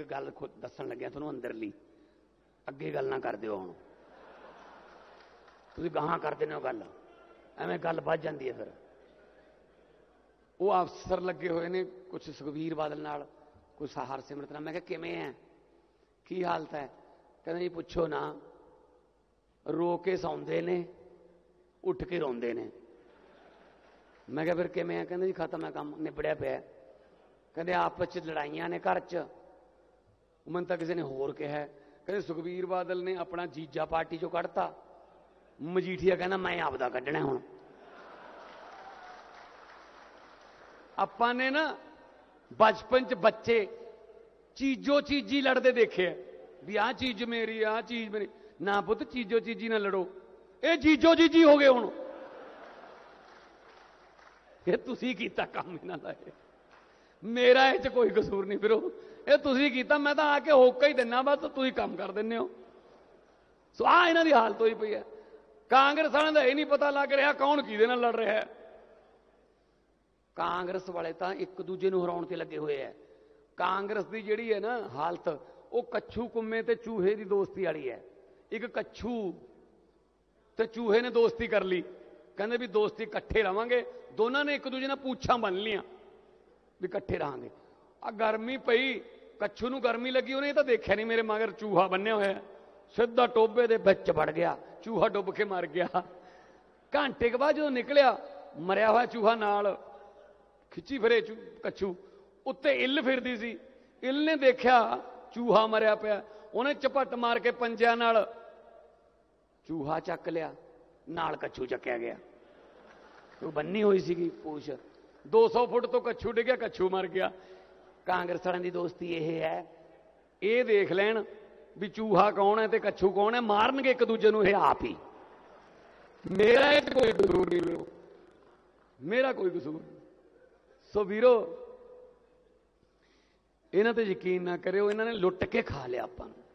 एक गल दसन लग्या तुहानूं अंदरली, अगे गल ना कर दिओ, हुण तुसीं गाहां कर दिंदे हो गल, एवें गल वध जांदी है। फिर वो अफसर लगे हुए ने कुछ सुखबीर बादल नाल, कुछ हरसिमरत नाल। मैं कहा किवें है, की हालत है? कहंदे जी पुछो ना, रो के सौंदे ने, उठ के रोंदे ने। मैं कहा फिर किवें है? कहंदे जी खत्म है, काम निबड़िया पिया। कहंदे आपस च लड़ाइयां ने घर च। मैनूं तां किसी ने होर कहा, कहंदे सुखबीर बादल ने अपना जीजा पार्टी चों कढ़ता, मजीठिया कहना मैं आपदा कढ़ना हुण। आपां ने ना बचपन च बच्चे चीजो चीजी लड़ते देखे भी आ चीज मेरी, आ चीज मेरी। ना पुत चीजो चीजी ना लड़ो, ये जीजो जीजी हो गए हुण। ये तुसीं कीता काम इन्हां दा, मेरा इह च कोई कसूर नहीं। फिर ये तुसीं कीता, मैं तां आके होका ही दिना, बस तुसीं काम कर दिंदे हो। सो आ इन्हां दी हालत होई पई है। कांग्रेस वालिਆਂ ਦਾ ਇਹ नहीं पता लग रहा कौन किहदे नाल लड़ रहा है। कांग्रेस वाले तो एक दूजे नूं हराउण ते लगे हुए है। कांग्रेस की जिहड़ी है ना हालत, वो कच्छू कुम्मे ते चूहे की दोस्ती वाली है। एक कच्छू ते चूहे ने दोस्ती कर ली, कहंदे भी दोस्ती इकट्ठे रहांगे, दोनों ने एक दूजे नाल पूछां बन लियां भी इकट्ठे रहांगे। आ गर्मी पई, कच्छू नूं गर्मी लगी, उन्हें तो देखा नहीं मेरे मगर चूहा बन्निया होया, सीधा टोबे दे विच वड़ गया, चूहा डुब के मर गया। घंटे के बाद जो निकलिया, मरिया हुआ चूहा नाल खिची फिरे कच्छू, उत्ते इल फिरदी सी। इल ने देखा चूहा मरिया पिया, उन्हें झपट मार के पंजियां नाल चूहा चक लिया, नाल कच्छू चक्या गया। वो बन्नी हुई सी पूछ, 200 फुट तो कच्छू डिग्या, कच्छू मर गया। कांग्रेस वालियां दी दोस्ती यह है, ये देख लैन भी चूहा कौन है ते कच्छू कौन है, मारनगे एक दूजे नूं, आप ही। मेरा इह कोई कसूर नहीं, वीरो मेरा कोई कसूर नहीं। सो वीरो इन्हां ते यकीन ना करियो, इन्हां ने लुट के खा लिया आपां नूं।